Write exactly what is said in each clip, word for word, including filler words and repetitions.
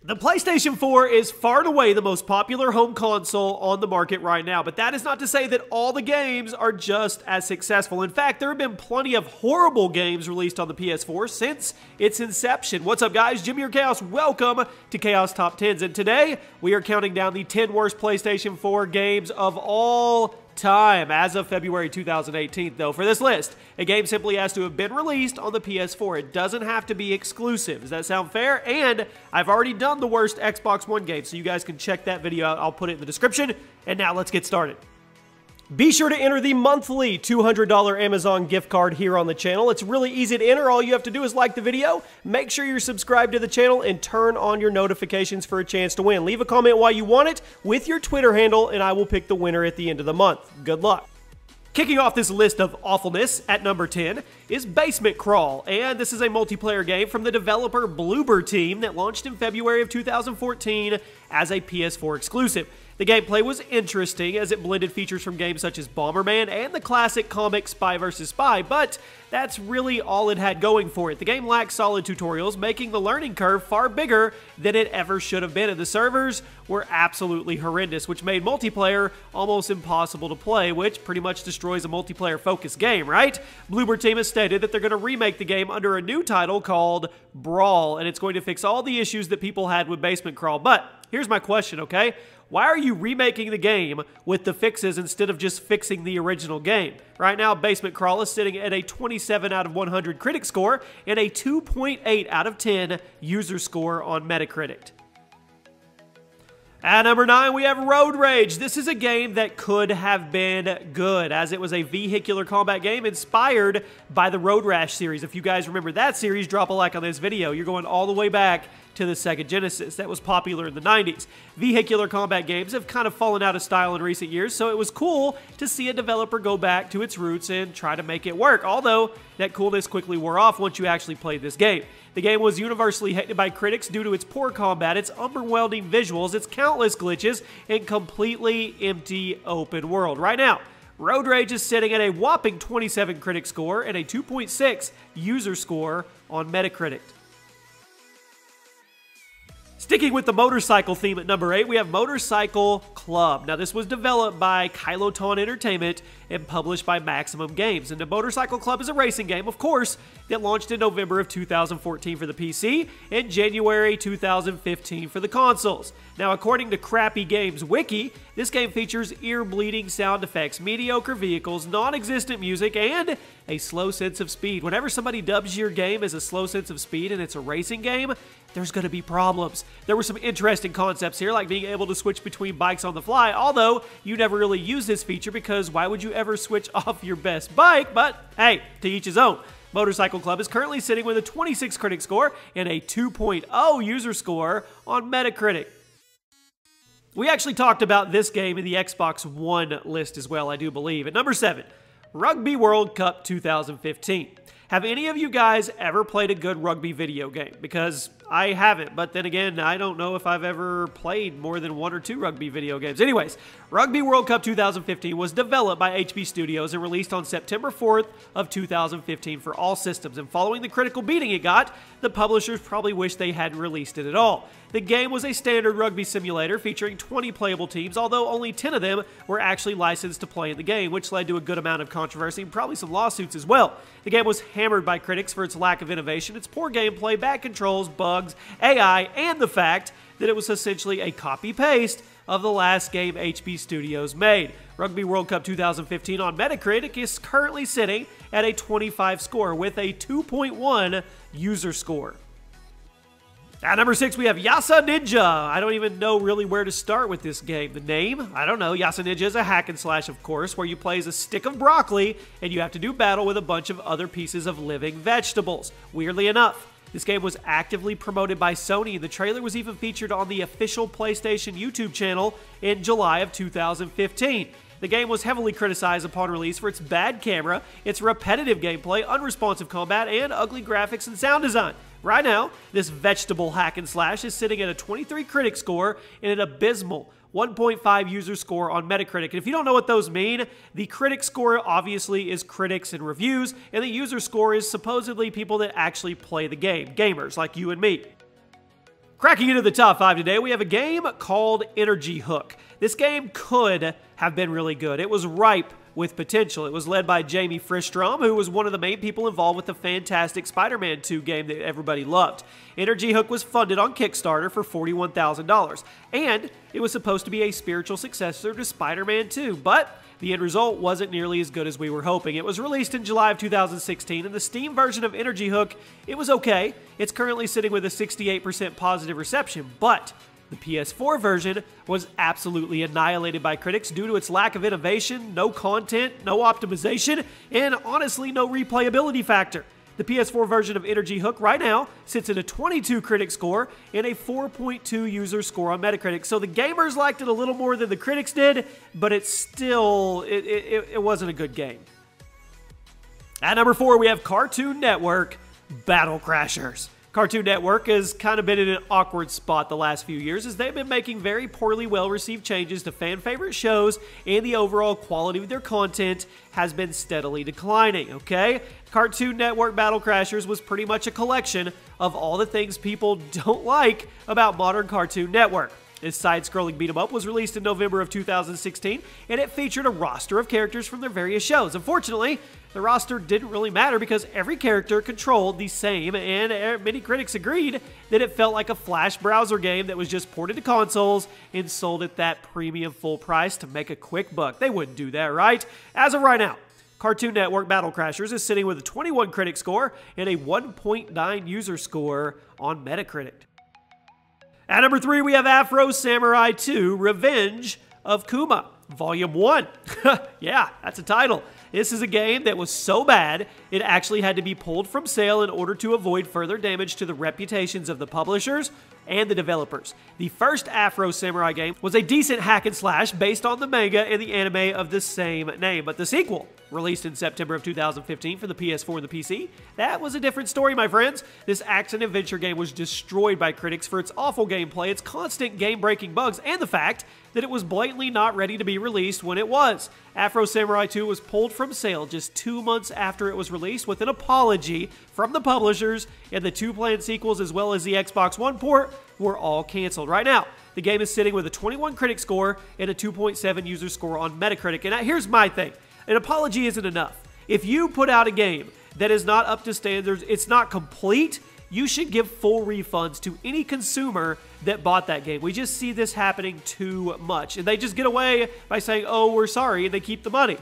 The PlayStation four is far and away the most popular home console on the market right now, but that is not to say that all the games are just as successful. In fact, there have been plenty of horrible games released on the P S four since its inception. What's up, guys? Jimmy here, Chaos. Welcome to Chaos Top tens, and today we are counting down the ten worst PlayStation four games of all time as of February two thousand eighteen. Though for this list, a game simply has to have been released on the P S four. It doesn't have to be exclusive. Does that sound fair? And I've already done the worst Xbox One game, so you guys can check that video out. I'll put it in the description. And now let's get started. Be sure to enter the monthly two hundred dollar Amazon gift card here on the channel. It's really easy to enter. All you have to do is like the video, make sure you're subscribed to the channel, and turn on your notifications for a chance to win. Leave a comment why you want it with your Twitter handle, and I will pick the winner at the end of the month. Good luck. Kicking off this list of awfulness at number ten is Basement Crawl, and this is a multiplayer game from the developer Bloober Team that launched in February of two thousand fourteen as a P S four exclusive. The gameplay was interesting as it blended features from games such as Bomberman and the classic comic Spy versus. Spy, but that's really all it had going for it. The game lacked solid tutorials, making the learning curve far bigger than it ever should have been, and the servers were absolutely horrendous, which made multiplayer almost impossible to play, which pretty much destroys a multiplayer-focused game, right? Bloober Team has stated that they're going to remake the game under a new title called Brawl, and it's going to fix all the issues that people had with Basement Crawl. But here's my question, okay? Why are you remaking the game with the fixes instead of just fixing the original game? Right now, Basement Crawl is sitting at a twenty-seven out of one hundred critic score and a two point eight out of ten user score on Metacritic. At number nine, we have Road Rage. This is a game that could have been good, as it was a vehicular combat game inspired by the Road Rash series. If you guys remember that series, drop a like on this video. You're going all the way back to the Sega Genesis. That was popular in the nineties. Vehicular combat games have kind of fallen out of style in recent years, so it was cool to see a developer go back to its roots and try to make it work, although that coolness quickly wore off once you actually played this game. The game was universally hated by critics due to its poor combat, its underwhelming visuals, its countless glitches, and completely empty open world. Right now, Road Rage is sitting at a whopping twenty-seven critic score and a two point six user score on Metacritic. Sticking with the motorcycle theme at number eight, we have Motorcycle Club. Now, this was developed by Kyloton Entertainment and published by Maximum Games. And the Motorcycle Club is a racing game, of course, that launched in November of two thousand fourteen for the P C and January two thousand fifteen for the consoles. Now, according to Crappy Games Wiki, this game features ear-bleeding sound effects, mediocre vehicles, non-existent music, and a slow sense of speed. Whenever somebody dubs your game as a slow sense of speed and it's a racing game, there's going to be problems. There were some interesting concepts here, like being able to switch between bikes on the fly, although you never really use this feature because why would you ever switch off your best bike? But hey, to each his own. Motorcycle Club is currently sitting with a twenty-six critic score and a two point oh user score on Metacritic. We actually talked about this game in the Xbox One list as well, I do believe. At number seven, Rugby World Cup two thousand fifteen. Have any of you guys ever played a good rugby video game? Because I haven't, but then again, I don't know if I've ever played more than one or two rugby video games. Anyways, Rugby World Cup two thousand fifteen was developed by H B Studios and released on September fourth of two thousand fifteen for all systems, and following the critical beating it got, the publishers probably wish they hadn't released it at all. The game was a standard rugby simulator featuring twenty playable teams, although only ten of them were actually licensed to play in the game, which led to a good amount of controversy and probably some lawsuits as well. The game was hammered by critics for its lack of innovation, its poor gameplay, bad controls, bugs, A I, and the fact that it was essentially a copy-paste of the last game H B Studios made. Rugby World Cup two thousand fifteen on Metacritic is currently sitting at a twenty-five score with a two point one user score. At number six, we have Yasa Ninja. I don't even know really where to start with this game. The name? I don't know. Yasa Ninja is a hack and slash, of course, where you play as a stick of broccoli and you have to do battle with a bunch of other pieces of living vegetables. Weirdly enough, this game was actively promoted by Sony, and the trailer was even featured on the official PlayStation YouTube channel in July of two thousand fifteen. The game was heavily criticized upon release for its bad camera, its repetitive gameplay, unresponsive combat, and ugly graphics and sound design. Right now, this vegetable hack and slash is sitting at a twenty-three critic score and an abysmal one point five user score on Metacritic. And if you don't know what those mean, the critic score obviously is critics and reviews, and the user score is supposedly people that actually play the game, gamers like you and me. Cracking into the top five today, we have a game called Energy Hook. This game could have been really good. It was ripe with potential. It was led by Jamie Fristrom, who was one of the main people involved with the fantastic Spider-Man two game that everybody loved. Energy Hook was funded on Kickstarter for forty-one thousand dollars, and it was supposed to be a spiritual successor to Spider-Man two, but the end result wasn't nearly as good as we were hoping. It was released in July of two thousand sixteen, and the Steam version of Energy Hook, it was okay. It's currently sitting with a sixty-eight percent positive reception, but the P S four version was absolutely annihilated by critics due to its lack of innovation, no content, no optimization, and honestly no replayability factor. The P S four version of Energy Hook right now sits at a twenty-two critic score and a four point two user score on Metacritic. So the gamers liked it a little more than the critics did, but it's still, it, it, it wasn't a good game. At number four, we have Cartoon Network Battle Crashers. Cartoon Network has kind of been in an awkward spot the last few years as they've been making very poorly well-received changes to fan-favorite shows, and the overall quality of their content has been steadily declining, okay? Cartoon Network Battle Crashers was pretty much a collection of all the things people don't like about modern Cartoon Network. This side-scrolling beat-em-up was released in November of two thousand sixteen, and it featured a roster of characters from their various shows. Unfortunately, the roster didn't really matter because every character controlled the same, and many critics agreed that it felt like a Flash browser game that was just ported to consoles and sold at that premium full price to make a quick buck. They wouldn't do that, right? As of right now, Cartoon Network Battle Crashers is sitting with a twenty-one critic score and a one point nine user score on Metacritic. At number three, we have Afro Samurai two, Revenge of Kuma, Volume one. Yeah, that's a title. This is a game that was so bad, it actually had to be pulled from sale in order to avoid further damage to the reputations of the publishers and the developers. The first Afro Samurai game was a decent hack and slash based on the manga and the anime of the same name, but the sequel, released in September of two thousand fifteen for the P S four and the P C, that was a different story, my friends. This action-adventure game was destroyed by critics for its awful gameplay, its constant game-breaking bugs, and the fact that it was blatantly not ready to be released when it was. Afro Samurai two was pulled from sale just two months after it was released with an apology from the publishers, and the two planned sequels as well as the Xbox One port were all canceled. Right now, the game is sitting with a twenty-one critic score and a two point seven user score on Metacritic. And here's my thing. An apology isn't enough. If you put out a game that is not up to standards, it's not complete, you should give full refunds to any consumer that bought that game. We just see this happening too much. And they just get away by saying, oh, we're sorry, and they keep the money.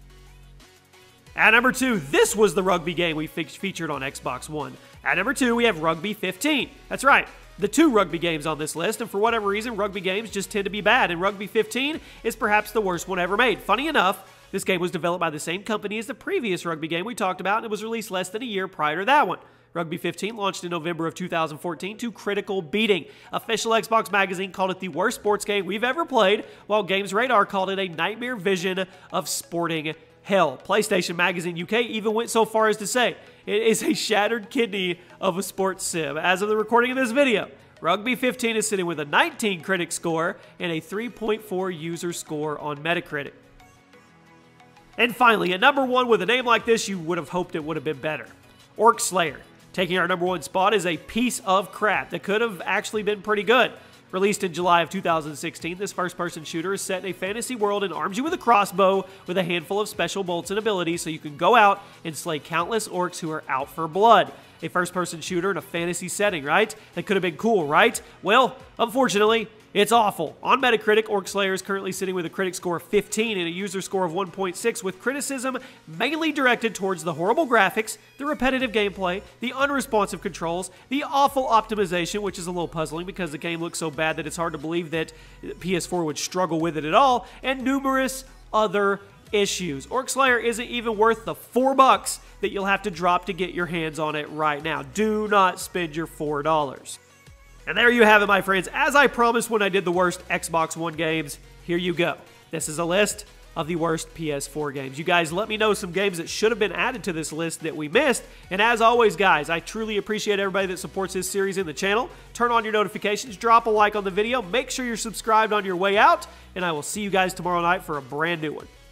At number two, this was the rugby game we fe featured on Xbox One. At number two, we have Rugby fifteen. That's right, the two rugby games on this list, and for whatever reason, rugby games just tend to be bad, and Rugby fifteen is perhaps the worst one ever made. Funny enough, this game was developed by the same company as the previous rugby game we talked about, and it was released less than a year prior to that one. Rugby fifteen launched in November of two thousand fourteen to critical beating. Official Xbox Magazine called it the worst sports game we've ever played, while Games Radar called it a nightmare vision of sporting hell. PlayStation Magazine U K even went so far as to say it is a shattered kidney of a sports sim. As of the recording of this video, Rugby fifteen is sitting with a nineteen critic score and a three point four user score on Metacritic. And finally, at number one, with a name like this, you would have hoped it would have been better. Orc Slayer. Taking our number one spot is a piece of crap that could have actually been pretty good. Released in July of two thousand sixteen, this first-person shooter is set in a fantasy world and arms you with a crossbow with a handful of special bolts and abilities so you can go out and slay countless orcs who are out for blood. A first-person shooter in a fantasy setting, right? That could have been cool, right? Well, unfortunately, it's awful. On Metacritic, Orc Slayer is currently sitting with a critic score of fifteen and a user score of one point six, with criticism mainly directed towards the horrible graphics, the repetitive gameplay, the unresponsive controls, the awful optimization, which is a little puzzling because the game looks so bad that it's hard to believe that P S four would struggle with it at all, and numerous other issues. Orc Slayer isn't even worth the four bucks that you'll have to drop to get your hands on it right now. Do not spend your four dollars. And there you have it, my friends. As I promised when I did the worst Xbox One games, here you go. This is a list of the worst P S four games. You guys let me know some games that should have been added to this list that we missed. And as always, guys, I truly appreciate everybody that supports this series in the channel. Turn on your notifications, drop a like on the video, make sure you're subscribed on your way out, and I will see you guys tomorrow night for a brand new one.